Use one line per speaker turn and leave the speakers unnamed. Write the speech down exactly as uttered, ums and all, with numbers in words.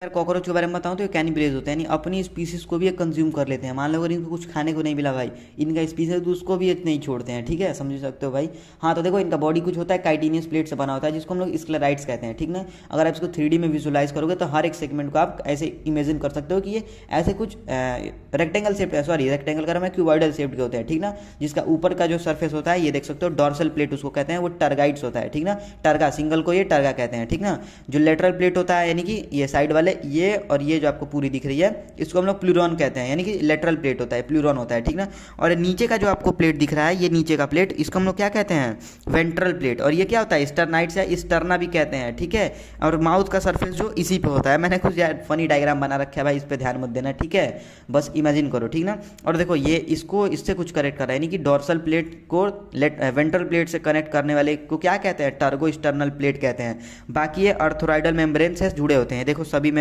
यार कॉकरोच के बारे में बताऊं तो ये कैनिबलेज होते हैं, यानी अपनी स्पीसीज को भी ये कंज्यूम कर लेते हैं। मान लो अगर इनको कुछ खाने को नहीं मिला भाई, इनका स्पीसीज तो उसको भी ये नहीं छोड़ते हैं, ठीक है, समझ सकते हो भाई। हाँ तो देखो इनका बॉडी कुछ होता है काइटिनियस प्लेट से बना होता है, जिसको हम लोग स्क्लेराइड्स कहते हैं, ठीक ना। अगर आप इसको थ्री डी में विजुलाइज करोगे तो हर एक सेगमेंट को आप ऐसे इमेजिन कर सकते हो कि ये ऐसे कुछ रेक्टेंगल शेप, सॉरी रेक्टेंगल का मैं क्यूबॉइडल शेप के होते हैं, ठीक ना। जिसका ऊपर का जो सर्फेस होता है ये देख सकते हो, डॉर्सल प्लेट उसको कहते हैं, वो टर्गाइड्स होता है, ठीक ना। टर्गा सिंगल को ये टर्गा कहते हैं, ठीक ना। जो लेटरल प्लेट होता है यानी कि ये साइड वाले, ये और ये जो आपको पूरी दिख रही है इसको हम लोग प्लूरॉन कहते हैं, यानी कि लेटरल प्लेट होता है, प्लूरॉन होता है, ठीक ना। और नीचे का जो आपको प्लेट दिख रहा है, ये नीचे का प्लेट, इसको हम लोग क्या कहते हैं, वेंट्रल प्लेट। और ये क्या होता है, स्टर्नाइट्स या स्टर्ना भी कहते हैं, ठीक है। और माउथ का सरफेस जो इसी पे होता है, मैंने कुछ यार फनी डायग्राम बना रखा है भाई, इस पे ध्यान मत देना, ठीक है, बस इमेजिन करो, ठीक ना। और देखो ये इसको इससे कुछ कनेक्ट कर रहा है, यानी कि डॉर्सल प्लेट को वेंट्रल प्लेट से कनेक्ट करने वाले को क्या कहते हैं, टर्गो स्टर्नल प्लेट कहते हैं। बाकी ये अर्थोराइडल मेम्ब्रेन से जुड़े होते हैं, देखो सभी